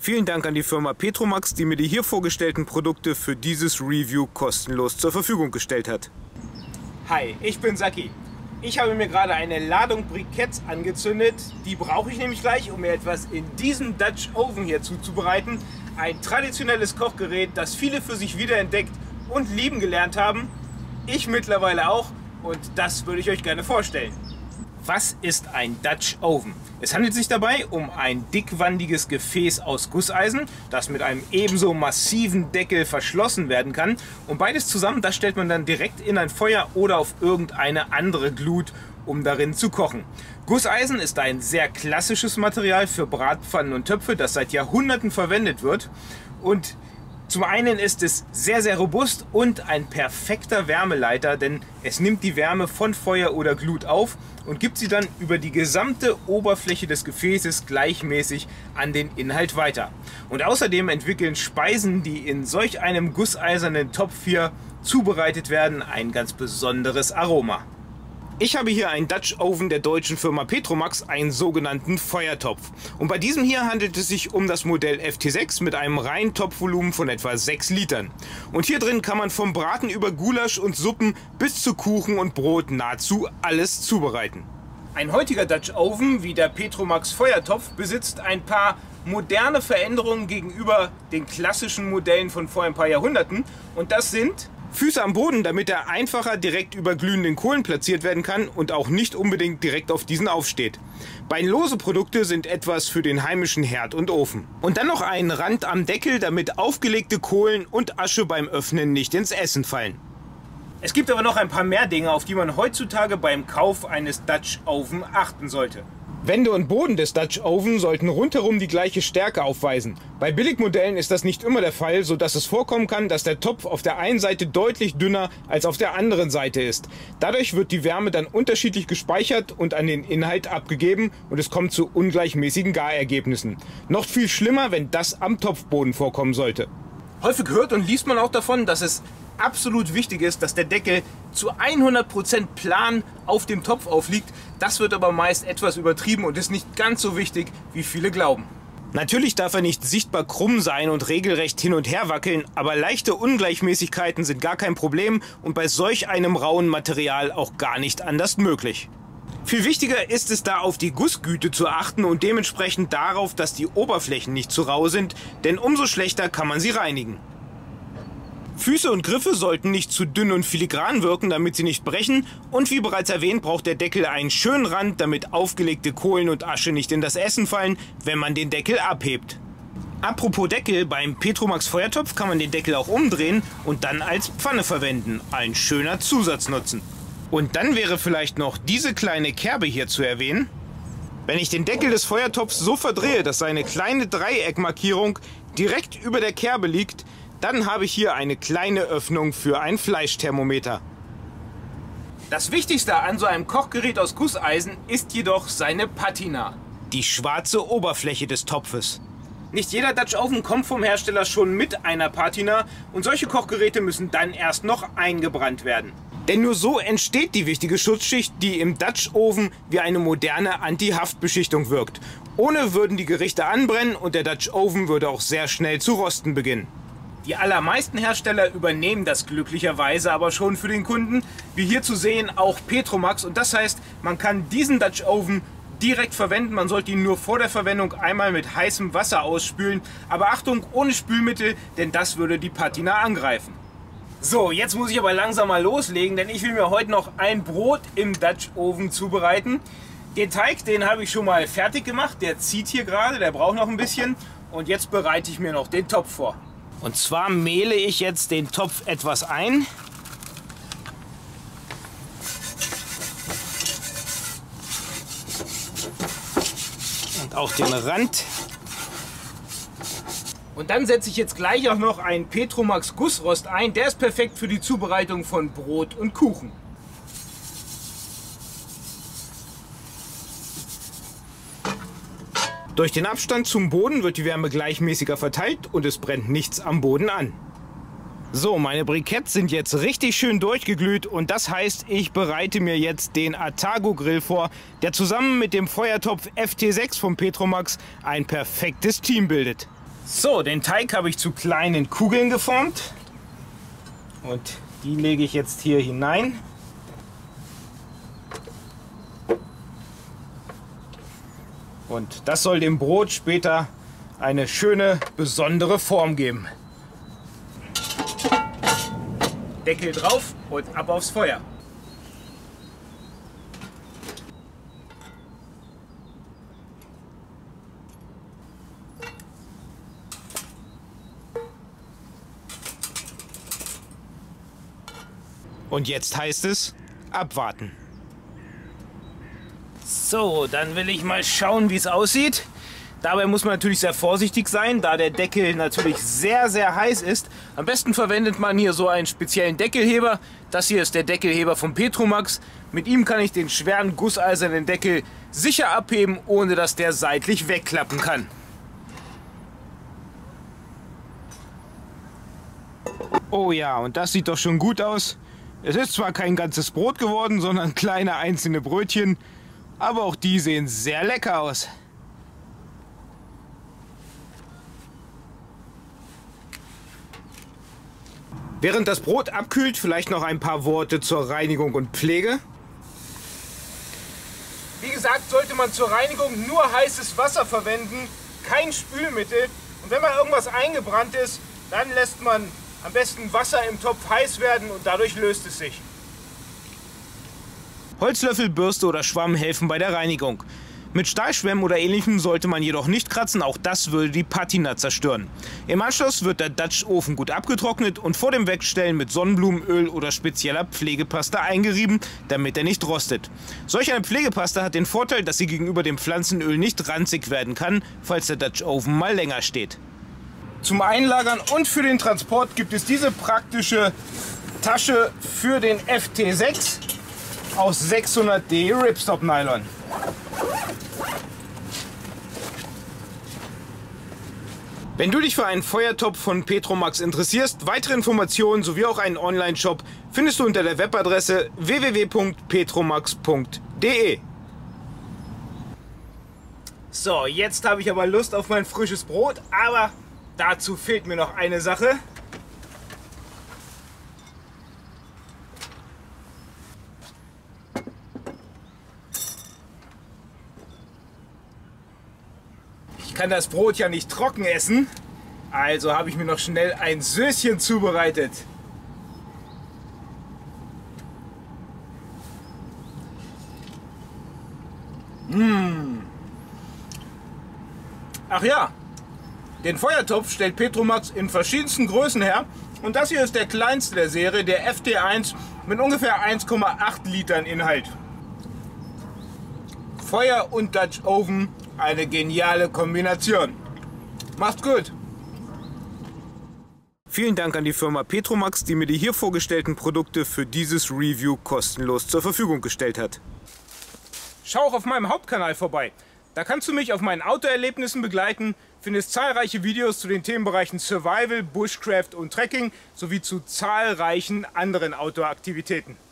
Vielen Dank an die Firma Petromax, die mir die hier vorgestellten Produkte für dieses Review kostenlos zur Verfügung gestellt hat. Hi, ich bin Saki. Ich habe mir gerade eine Ladung Briketts angezündet. Die brauche ich nämlich gleich, um mir etwas in diesem Dutch Oven hier zuzubereiten. Ein traditionelles Kochgerät, das viele für sich wiederentdeckt und lieben gelernt haben. Ich mittlerweile auch, und das würde ich euch gerne vorstellen. Was ist ein Dutch Oven? Es handelt sich dabei um ein dickwandiges Gefäß aus Gusseisen, das mit einem ebenso massiven Deckel verschlossen werden kann. Und beides zusammen, das stellt man dann direkt in ein Feuer oder auf irgendeine andere Glut, um darin zu kochen. Gusseisen ist ein sehr klassisches Material für Bratpfannen und Töpfe, das seit Jahrhunderten verwendet wird. Und zum einen ist es sehr, sehr robust und ein perfekter Wärmeleiter, denn es nimmt die Wärme von Feuer oder Glut auf und gibt sie dann über die gesamte Oberfläche des Gefäßes gleichmäßig an den Inhalt weiter. Und außerdem entwickeln Speisen, die in solch einem gusseisernen Topf hier zubereitet werden, ein ganz besonderes Aroma. Ich habe hier einen Dutch Oven der deutschen Firma Petromax, einen sogenannten Feuertopf. Und bei diesem hier handelt es sich um das Modell FT6 mit einem reinen Topfvolumen von etwa 6 Litern. Und hier drin kann man vom Braten über Gulasch und Suppen bis zu Kuchen und Brot nahezu alles zubereiten. Ein heutiger Dutch Oven wie der Petromax Feuertopf besitzt ein paar moderne Veränderungen gegenüber den klassischen Modellen von vor ein paar Jahrhunderten. Und das sind Füße am Boden, damit er einfacher direkt über glühenden Kohlen platziert werden kann und auch nicht unbedingt direkt auf diesen aufsteht. Beinlose Produkte sind etwas für den heimischen Herd und Ofen. Und dann noch ein Rand am Deckel, damit aufgelegte Kohlen und Asche beim Öffnen nicht ins Essen fallen. Es gibt aber noch ein paar mehr Dinge, auf die man heutzutage beim Kauf eines Dutch Oven achten sollte. Wände und Boden des Dutch Oven sollten rundherum die gleiche Stärke aufweisen. Bei Billigmodellen ist das nicht immer der Fall, sodass es vorkommen kann, dass der Topf auf der einen Seite deutlich dünner als auf der anderen Seite ist. Dadurch wird die Wärme dann unterschiedlich gespeichert und an den Inhalt abgegeben und es kommt zu ungleichmäßigen Garergebnissen. Noch viel schlimmer, wenn das am Topfboden vorkommen sollte. Häufig hört und liest man auch davon, dass es absolut wichtig ist, dass der Deckel zu 100% plan auf dem Topf aufliegt. Das wird aber meist etwas übertrieben und ist nicht ganz so wichtig, wie viele glauben. Natürlich darf er nicht sichtbar krumm sein und regelrecht hin und her wackeln, aber leichte Ungleichmäßigkeiten sind gar kein Problem und bei solch einem rauen Material auch gar nicht anders möglich. Viel wichtiger ist es da, auf die Gussgüte zu achten und dementsprechend darauf, dass die Oberflächen nicht zu rau sind, denn umso schlechter kann man sie reinigen. Füße und Griffe sollten nicht zu dünn und filigran wirken, damit sie nicht brechen. Und wie bereits erwähnt, braucht der Deckel einen schönen Rand, damit aufgelegte Kohlen und Asche nicht in das Essen fallen, wenn man den Deckel abhebt. Apropos Deckel, beim Petromax Feuertopf kann man den Deckel auch umdrehen und dann als Pfanne verwenden. Ein schöner Zusatznutzen. Und dann wäre vielleicht noch diese kleine Kerbe hier zu erwähnen. Wenn ich den Deckel des Feuertopfs so verdrehe, dass seine kleine Dreieckmarkierung direkt über der Kerbe liegt, dann habe ich hier eine kleine Öffnung für ein Fleischthermometer. Das Wichtigste an so einem Kochgerät aus Gusseisen ist jedoch seine Patina, die schwarze Oberfläche des Topfes. Nicht jeder Dutch Oven kommt vom Hersteller schon mit einer Patina und solche Kochgeräte müssen dann erst noch eingebrannt werden. Denn nur so entsteht die wichtige Schutzschicht, die im Dutch Oven wie eine moderne Anti-Haftbeschichtung wirkt. Ohne würden die Gerichte anbrennen und der Dutch Oven würde auch sehr schnell zu rosten beginnen. Die allermeisten Hersteller übernehmen das glücklicherweise aber schon für den Kunden, wie hier zu sehen auch Petromax. Und das heißt, man kann diesen Dutch Oven direkt verwenden. Man sollte ihn nur vor der Verwendung einmal mit heißem Wasser ausspülen. Aber Achtung, ohne Spülmittel, denn das würde die Patina angreifen. So, jetzt muss ich aber langsam mal loslegen, denn ich will mir heute noch ein Brot im Dutch Oven zubereiten. Den Teig, den habe ich schon mal fertig gemacht. Der zieht hier gerade, der braucht noch ein bisschen. Und jetzt bereite ich mir noch den Topf vor. Und zwar mehle ich jetzt den Topf etwas ein. Und auch den Rand. Und dann setze ich jetzt gleich auch noch einen Petromax Gussrost ein. Der ist perfekt für die Zubereitung von Brot und Kuchen. Durch den Abstand zum Boden wird die Wärme gleichmäßiger verteilt und es brennt nichts am Boden an. So, meine Briketts sind jetzt richtig schön durchgeglüht und das heißt, ich bereite mir jetzt den Atago Grill vor, der zusammen mit dem Feuertopf FT6 von Petromax ein perfektes Team bildet. So, den Teig habe ich zu kleinen Kugeln geformt und die lege ich jetzt hier hinein. Und das soll dem Brot später eine schöne, besondere Form geben. Deckel drauf und ab aufs Feuer. Und jetzt heißt es, abwarten. So, dann will ich mal schauen, wie es aussieht. Dabei muss man natürlich sehr vorsichtig sein, da der Deckel natürlich sehr, sehr heiß ist. Am besten verwendet man hier so einen speziellen Deckelheber. Das hier ist der Deckelheber von Petromax. Mit ihm kann ich den schweren gusseisernen Deckel sicher abheben, ohne dass der seitlich wegklappen kann. Oh ja, und das sieht doch schon gut aus. Es ist zwar kein ganzes Brot geworden, sondern kleine einzelne Brötchen, aber auch die sehen sehr lecker aus. Während das Brot abkühlt, vielleicht noch ein paar Worte zur Reinigung und Pflege. Wie gesagt, sollte man zur Reinigung nur heißes Wasser verwenden, kein Spülmittel. Und wenn mal irgendwas eingebrannt ist, dann lässt man am besten Wasser im Topf heiß werden und dadurch löst es sich. Holzlöffel, Bürste oder Schwamm helfen bei der Reinigung. Mit Stahlschwämmen oder ähnlichem sollte man jedoch nicht kratzen, auch das würde die Patina zerstören. Im Anschluss wird der Dutch Ofen gut abgetrocknet und vor dem Wegstellen mit Sonnenblumenöl oder spezieller Pflegepasta eingerieben, damit er nicht rostet. Solch eine Pflegepasta hat den Vorteil, dass sie gegenüber dem Pflanzenöl nicht ranzig werden kann, falls der Dutch Oven mal länger steht. Zum Einlagern und für den Transport gibt es diese praktische Tasche für den FT6 aus 600D Ripstop Nylon. Wenn du dich für einen Feuertopf von Petromax interessierst, weitere Informationen sowie auch einen Online-Shop findest du unter der Webadresse www.petromax.de. So, jetzt habe ich aber Lust auf mein frisches Brot, aber dazu fehlt mir noch eine Sache. Ich kann das Brot ja nicht trocken essen, also habe ich mir noch schnell ein Söschen zubereitet. Ach ja, den Feuertopf stellt Petromax in verschiedensten Größen her und das hier ist der kleinste der Serie, der FT1 mit ungefähr 1,8 Litern Inhalt. Feuer und Dutch Oven, eine geniale Kombination. Macht's gut! Vielen Dank an die Firma Petromax, die mir die hier vorgestellten Produkte für dieses Review kostenlos zur Verfügung gestellt hat. Schau auch auf meinem Hauptkanal vorbei. Da kannst du mich auf meinen Outdoor-Erlebnissen begleiten, findest zahlreiche Videos zu den Themenbereichen Survival, Bushcraft und Trekking sowie zu zahlreichen anderen Outdoor-Aktivitäten.